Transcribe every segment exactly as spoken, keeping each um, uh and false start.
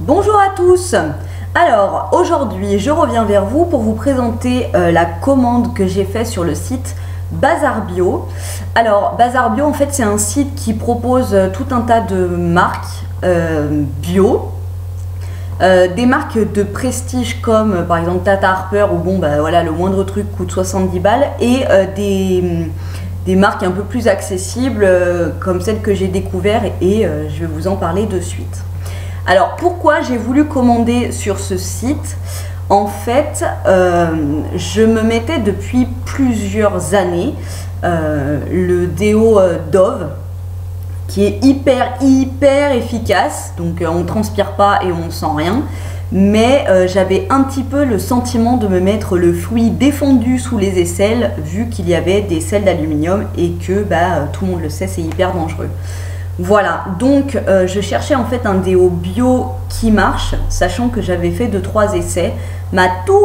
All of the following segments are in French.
Bonjour à tous. Alors aujourd'hui je reviens vers vous pour vous présenter euh, la commande que j'ai faite sur le site Bazar Bio. Alors Bazar Bio en fait c'est un site qui propose euh, tout un tas de marques euh, bio. Euh, des marques de prestige comme euh, par exemple Tata Harper où bon bah voilà le moindre truc coûte soixante-dix balles et euh, des, des marques un peu plus accessibles euh, comme celle que j'ai découvert et euh, je vais vous en parler de suite. Alors pourquoi j'ai voulu commander sur ce site? En fait, euh, je me mettais depuis plusieurs années euh, le déo euh, Dove qui est hyper hyper efficace, donc euh, on ne transpire pas et on ne sent rien, mais euh, j'avais un petit peu le sentiment de me mettre le fluide défondu sous les aisselles vu qu'il y avait des sels d'aluminium et que bah, tout le monde le sait, c'est hyper dangereux. Voilà, donc euh, je cherchais en fait un déo bio qui marche, sachant que j'avais fait deux trois essais. Ma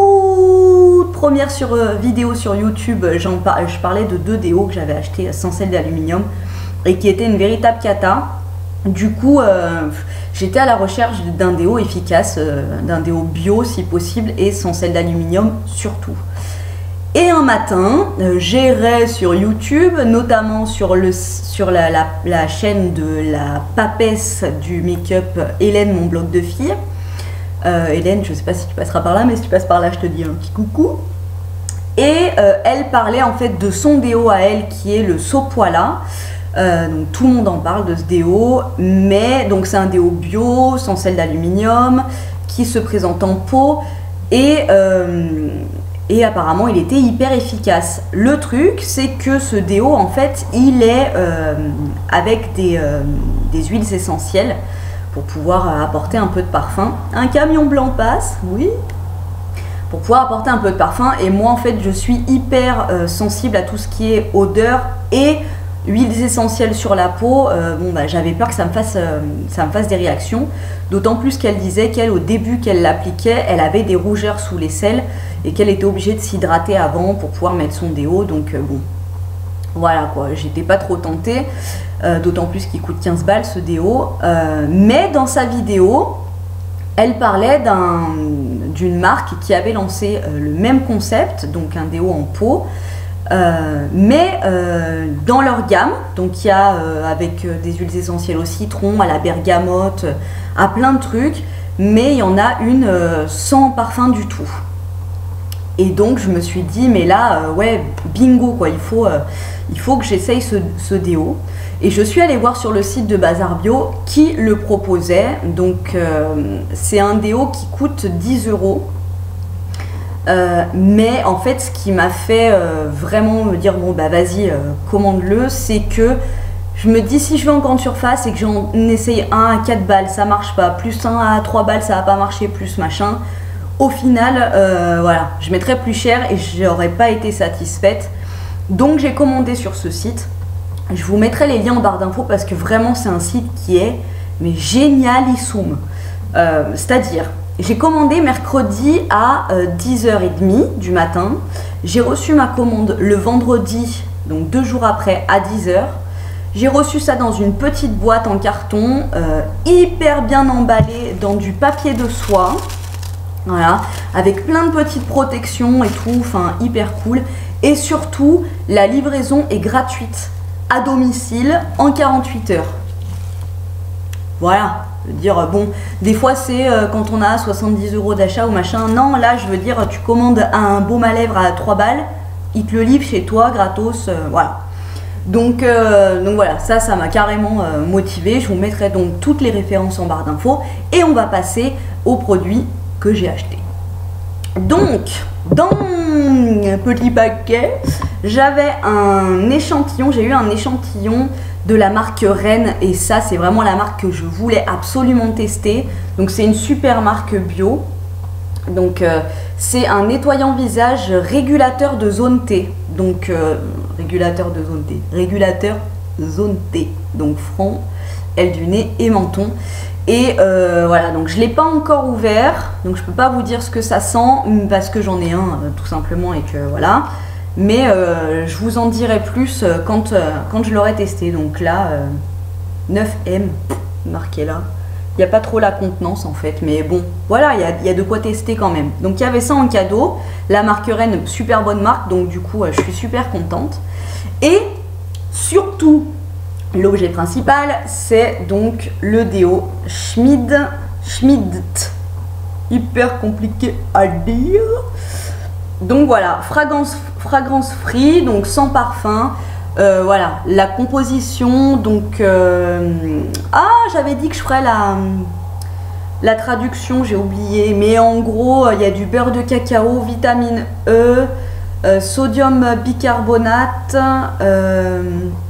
toute première sur, euh, vidéo sur YouTube, par, je parlais de deux déos que j'avais achetés sans sel d'aluminium et qui étaient une véritable cata. Du coup, euh, j'étais à la recherche d'un déo efficace, euh, d'un déo bio si possible et sans sel d'aluminium surtout. Et un matin, euh, j'errais sur YouTube, notamment sur, le, sur la, la, la chaîne de la papesse du make-up Hélène, mon blog de fille. Euh, Hélène, je ne sais pas si tu passeras par là, mais si tu passes par là, je te dis un petit coucou. Et euh, elle parlait en fait de son déo à elle, qui est le Sopoila. Euh, donc tout le monde en parle de ce déo, mais donc c'est un déo bio, sans sel d'aluminium, qui se présente en pot et... Euh, Et apparemment, il était hyper efficace. Le truc, c'est que ce déo, en fait, il est euh, avec des, euh, des huiles essentielles pour pouvoir apporter un peu de parfum. Un camion blanc passe, oui, pour pouvoir apporter un peu de parfum. Et moi, en fait, je suis hyper euh, sensible à tout ce qui est odeur et huiles essentielles sur la peau. Euh, bon, bah, j'avais peur que ça me fasse, euh, ça me fasse des réactions. D'autant plus qu'elle disait qu'elle, au début qu'elle l'appliquait, elle avait des rougeurs sous les selles et qu'elle était obligée de s'hydrater avant pour pouvoir mettre son déo. Donc euh, bon, voilà quoi, j'étais pas trop tentée. Euh, D'autant plus qu'il coûte quinze balles ce déo. Euh, mais dans sa vidéo, elle parlait d'un, d'une marque qui avait lancé euh, le même concept, donc un déo en pot. Euh, mais euh, dans leur gamme, donc il y a euh, avec euh, des huiles essentielles au citron, à la bergamote, euh, à plein de trucs, mais il y en a une euh, sans parfum du tout. Et donc je me suis dit, mais là, euh, ouais, bingo quoi, il faut, euh, il faut que j'essaye ce, ce déo. Et je suis allée voir sur le site de Bazar Bio qui le proposait. Donc euh, c'est un déo qui coûte dix euros. Euh, mais en fait ce qui m'a fait euh, vraiment me dire bon bah vas-y euh, commande-le, c'est que je me dis si je vais en grande surface et que j'en essaye un à quatre balles ça marche pas, plus un à trois balles ça va pas marcher, plus machin, au final euh, voilà, je mettrais plus cher et j'aurais pas été satisfaite. Donc j'ai commandé sur ce site, je vous mettrai les liens en barre d'infos parce que vraiment c'est un site qui est mais génialissime. euh, c'est à dire j'ai commandé mercredi à euh, dix heures trente du matin. J'ai reçu ma commande le vendredi, donc deux jours après, à dix heures. J'ai reçu ça dans une petite boîte en carton, euh, hyper bien emballée dans du papier de soie. Voilà, avec plein de petites protections et tout, enfin hyper cool. Et surtout, la livraison est gratuite à domicile en quarante-huit heures. Voilà. Je veux dire, bon, des fois c'est euh, quand on a soixante-dix euros d'achat ou machin. Non, là, je veux dire, tu commandes un baume à lèvres à trois balles, il te le livre chez toi, gratos, euh, voilà. Donc, euh, donc voilà, ça, ça m'a carrément euh, motivée. Je vous mettrai donc toutes les références en barre d'infos et on va passer aux produits que j'ai achetés. Donc, dans mon petit paquet, j'avais un échantillon, j'ai eu un échantillon de la marque Rennes et ça c'est vraiment la marque que je voulais absolument tester. Donc c'est une super marque bio. Donc euh, c'est un nettoyant visage régulateur de zone T. Donc euh, régulateur de zone T, régulateur zone T. Donc front, aile du nez et menton. Et euh, voilà, donc je ne l'ai pas encore ouvert, donc je peux pas vous dire ce que ça sent parce que j'en ai un euh, tout simplement et que voilà. Mais euh, je vous en dirai plus quand, euh, quand je l'aurai testé. Donc là, euh, neuf M, marqué là. Il n'y a pas trop la contenance en fait, mais bon, voilà, il y a, il y a de quoi tester quand même. Donc il y avait ça en cadeau, la marque Rennes, super bonne marque, donc du coup je suis super contente. Et surtout, l'objet principal, c'est donc le déo Schmid, Schmid, hyper compliqué à dire. Donc voilà, fragrance, fragrance free, donc sans parfum. Euh, voilà, la composition, donc... Euh, ah, j'avais dit que je ferais la, la traduction, j'ai oublié. Mais en gros, il y a du beurre de cacao, vitamine E, euh, sodium bicarbonate, euh,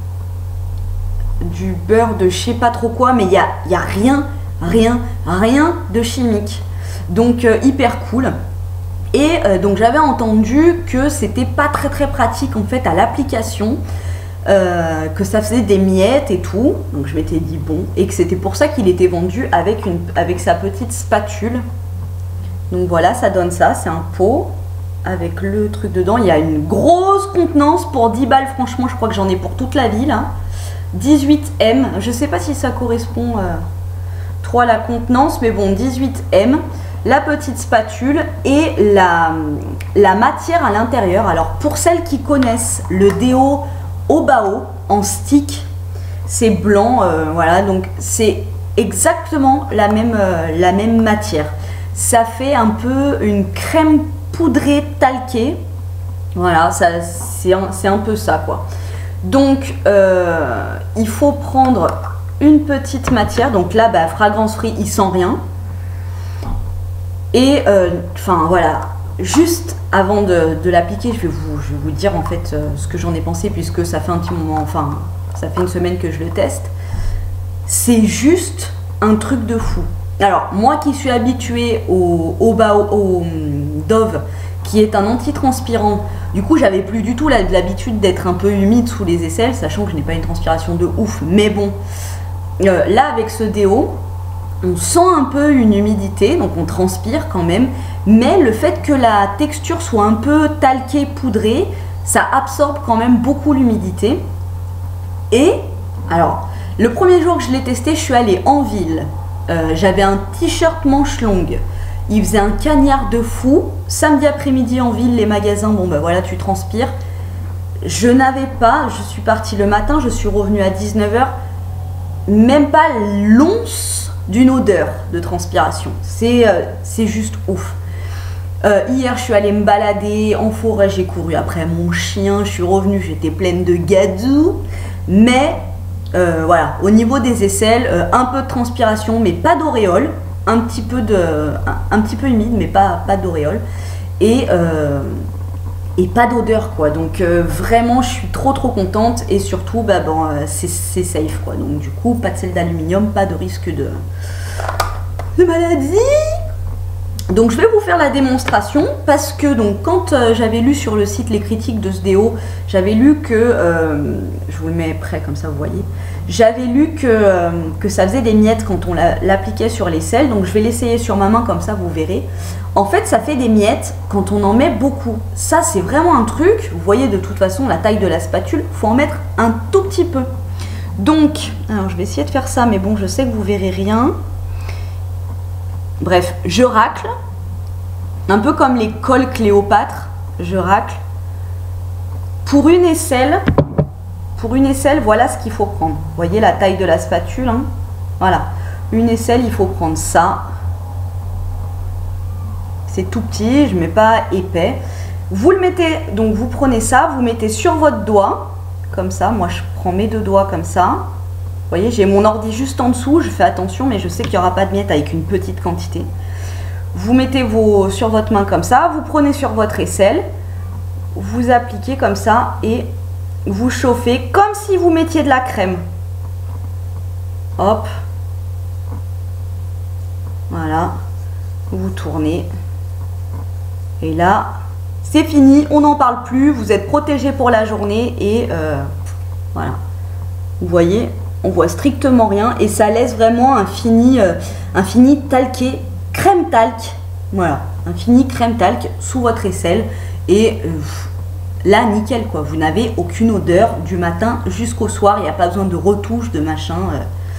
du beurre de je sais pas trop quoi, mais il n'y a, y a rien, rien, rien de chimique. Donc, euh, hyper cool. Et euh, donc, j'avais entendu que c'était pas très très pratique en fait à l'application. Euh, que ça faisait des miettes et tout, donc je m'étais dit bon, et que c'était pour ça qu'il était vendu avec, une, avec sa petite spatule. Donc voilà, ça donne ça, c'est un pot avec le truc dedans. Il y a une grosse contenance pour dix balles, franchement je crois que j'en ai pour toute la vie là. dix-huit millilitres, je sais pas si ça correspond euh, trop à la contenance, mais bon, dix-huit millilitres. La petite spatule et la, la matière à l'intérieur. Alors pour celles qui connaissent le déo Obao en stick, c'est blanc, euh, voilà, donc c'est exactement la même, euh, la même matière. Ça fait un peu une crème poudrée talquée, voilà, c'est un, un peu ça quoi. Donc euh, il faut prendre une petite matière, donc là bah, fragrance free, il sent rien. Et enfin euh, voilà, juste avant de, de l'appliquer, je, vais vous, je vais vous dire en fait euh, ce que j'en ai pensé, puisque ça fait un petit moment, enfin ça fait une semaine que je le teste. C'est juste un truc de fou. Alors moi qui suis habituée au, au, au, au Dove, qui est un antitranspirant, du coup j'avais plus du tout l'habitude d'être un peu humide sous les aisselles, sachant que je n'ai pas une transpiration de ouf, mais bon, euh, là avec ce déo, on sent un peu une humidité, donc on transpire quand même, mais le fait que la texture soit un peu talquée, poudrée, ça absorbe quand même beaucoup l'humidité. Et, alors, le premier jour que je l'ai testé, je suis allée en ville. Euh, J'avais un t-shirt manche longue. Il faisait un cagnard de fou. Samedi après-midi en ville, les magasins, bon ben voilà, tu transpires. Je n'avais pas, je suis partie le matin, je suis revenue à dix-neuf heures, même pas l'once d'une odeur de transpiration. C'est euh, c'est juste ouf. Euh, hier, je suis allée me balader en forêt, j'ai couru après mon chien, je suis revenue, j'étais pleine de gadou. Mais euh, voilà, au niveau des aisselles, euh, un peu de transpiration, mais pas d'auréole. Un petit peu de, un, un petit peu humide, mais pas, pas d'auréole. Et, euh, et pas d'odeur, quoi. Donc euh, vraiment, je suis trop trop contente. Et surtout, bah, bon, euh, c'est safe, quoi. Donc du coup, pas de sel d'aluminium, pas de risque de, de maladie. Donc je vais vous faire la démonstration parce que donc quand euh, j'avais lu sur le site les critiques de ce déo, j'avais lu que, euh, je vous le mets près comme ça vous voyez, j'avais lu que, euh, que ça faisait des miettes quand on l'appliquait sur les selles, donc je vais l'essayer sur ma main comme ça vous verrez. En fait ça fait des miettes quand on en met beaucoup, ça c'est vraiment un truc, vous voyez de toute façon la taille de la spatule, il faut en mettre un tout petit peu. Donc, alors je vais essayer de faire ça mais bon je sais que vous verrez rien. Bref, je racle, un peu comme les cols Cléopâtre, je racle. Pour une aisselle, pour une aisselle, voilà ce qu'il faut prendre. Vous voyez la taille de la spatule, hein, voilà. Une aisselle, il faut prendre ça. C'est tout petit, je ne mets pas épais. Vous le mettez, donc vous prenez ça, vous mettez sur votre doigt, comme ça. Moi, je prends mes deux doigts comme ça. Vous voyez, j'ai mon ordi juste en dessous, je fais attention, mais je sais qu'il n'y aura pas de miettes avec une petite quantité. Vous mettez vos, sur votre main comme ça, vous prenez sur votre aisselle, vous appliquez comme ça et vous chauffez comme si vous mettiez de la crème. Hop. Voilà. Vous tournez. Et là, c'est fini, on n'en parle plus, vous êtes protégé pour la journée et euh, voilà. Vous voyez, on voit strictement rien et ça laisse vraiment un fini, euh, un fini talqué, crème talc, voilà, un fini crème talc sous votre aisselle et euh, là nickel quoi, vous n'avez aucune odeur du matin jusqu'au soir, il n'y a pas besoin de retouche, de machin, euh,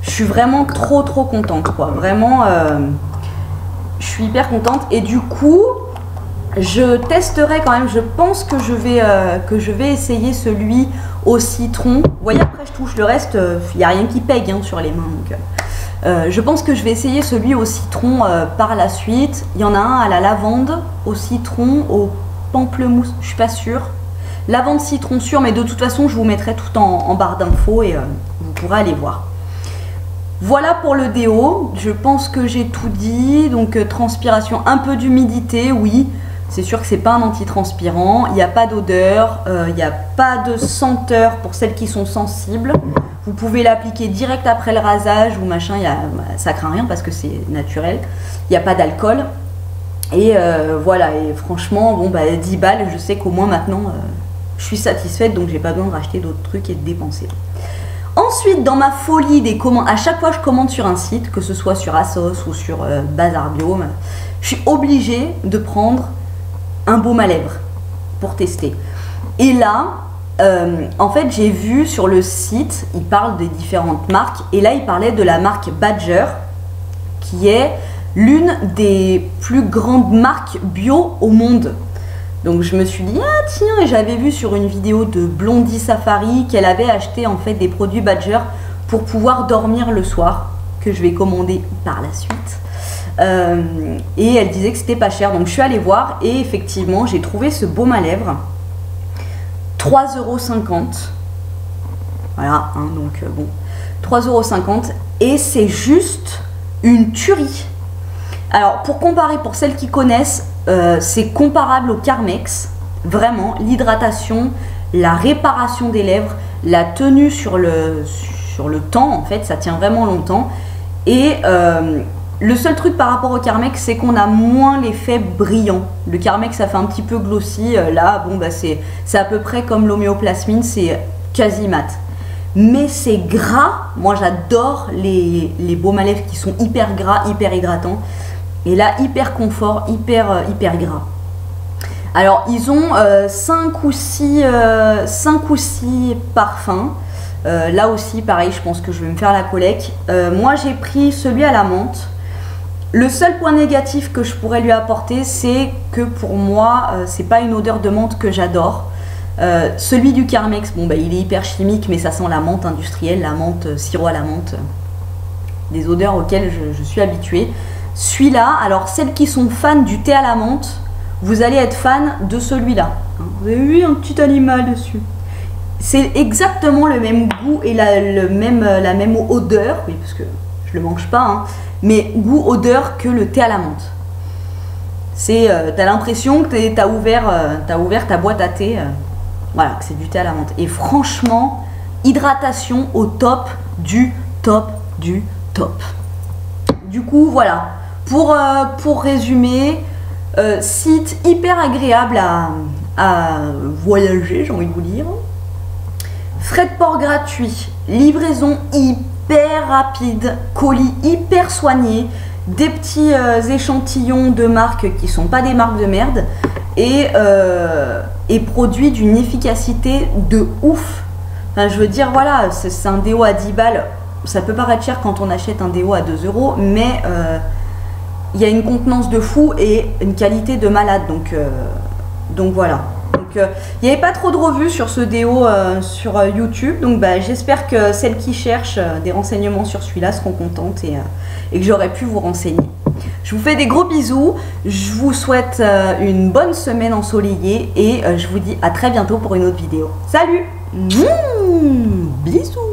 je suis vraiment trop trop contente quoi. Vraiment, euh, je suis hyper contente et du coup, je testerai quand même. Je pense que je vais euh, que je vais essayer celui au citron. Vous voyez, après je touche le reste, il euh, n'y a rien qui pègue hein, sur les mains. Donc, euh, je pense que je vais essayer celui au citron euh, par la suite. Il y en a un à la lavande, au citron, au pamplemousse. Je suis pas sûre. Lavande citron sûr, mais de toute façon je vous mettrai tout en, en barre d'infos et euh, vous pourrez aller voir. Voilà pour le déo, je pense que j'ai tout dit. Donc euh, transpiration, un peu d'humidité, oui. C'est sûr que c'est pas un antitranspirant, il n'y a pas d'odeur, euh, il n'y a pas de senteur pour celles qui sont sensibles. Vous pouvez l'appliquer direct après le rasage ou machin, y a, ça craint rien parce que c'est naturel. Il n'y a pas d'alcool. Et euh, voilà, et franchement, bon bah dix balles, je sais qu'au moins maintenant, euh, je suis satisfaite, donc j'ai pas besoin de racheter d'autres trucs et de dépenser. Ensuite, dans ma folie des commandes, à chaque fois que je commande sur un site, que ce soit sur ASOS ou sur euh, Bazar Bio, je suis obligée de prendre un baume à lèvres pour tester. Et là, euh, en fait, j'ai vu sur le site, il parle des différentes marques, et là, il parlait de la marque Badger, qui est l'une des plus grandes marques bio au monde. Donc je me suis dit, ah tiens, et j'avais vu sur une vidéo de Blondie Safari qu'elle avait acheté en fait des produits Badger pour pouvoir dormir le soir, que je vais commander par la suite. Euh, et elle disait que c'était pas cher, donc je suis allée voir et effectivement j'ai trouvé ce baume à lèvres, trois euros cinquante. Voilà, hein, donc euh, bon, trois euros cinquante et c'est juste une tuerie. Alors pour comparer, pour celles qui connaissent, euh, c'est comparable au Carmex, vraiment, l'hydratation, la réparation des lèvres, la tenue sur le, sur le temps, en fait, ça tient vraiment longtemps. Et euh, le seul truc par rapport au Carmex, c'est qu'on a moins l'effet brillant. Le Carmex, ça fait un petit peu glossy, là, bon, bah, c'est à peu près comme l'homéoplasmine, c'est quasi mat. Mais c'est gras, moi j'adore les, les baumes à lèvres qui sont hyper gras, hyper hydratants. Et là, hyper confort, hyper, euh, hyper gras. Alors, ils ont euh, cinq ou six parfums. Euh, là aussi, pareil, je pense que je vais me faire la collecte. Euh, moi, j'ai pris celui à la menthe. Le seul point négatif que je pourrais lui apporter, c'est que pour moi, euh, c'est pas une odeur de menthe que j'adore. Euh, celui du Carmex, bon, bah, il est hyper chimique, mais ça sent la menthe industrielle, la menthe, euh, sirop à la menthe. Des odeurs auxquelles je, je suis habituée. Celui-là, alors celles qui sont fans du thé à la menthe, vous allez être fan de celui-là. Vous avez vu un petit animal dessus. C'est exactement le même goût et la, le même, la même odeur, oui parce que je le mange pas, hein, mais goût, odeur que le thé à la menthe. C'est, euh, t'as l'impression que t'as ouvert, euh, t'as ouvert ta boîte à thé, euh, voilà, que c'est du thé à la menthe. Et franchement, hydratation au top du top du top. Du coup, voilà. Pour, euh, pour résumer, euh, site hyper agréable à, à voyager, j'ai envie de vous dire. Frais de port gratuit, livraison hyper rapide, colis hyper soigné, des petits euh, échantillons de marques qui sont pas des marques de merde et, euh, et produits d'une efficacité de ouf. Enfin, je veux dire, voilà, c'est un déo à dix balles. Ça peut paraître cher quand on achète un déo à deux euros, mais euh, il y a une contenance de fou et une qualité de malade. Donc, euh, donc voilà. Donc, euh, il n'y avait pas trop de revues sur ce déo euh, sur euh, YouTube. Donc bah, j'espère que celles qui cherchent euh, des renseignements sur celui-là seront contentes et, euh, et que j'aurai pu vous renseigner. Je vous fais des gros bisous. Je vous souhaite euh, une bonne semaine ensoleillée et euh, je vous dis à très bientôt pour une autre vidéo. Salut! Mmh, bisous!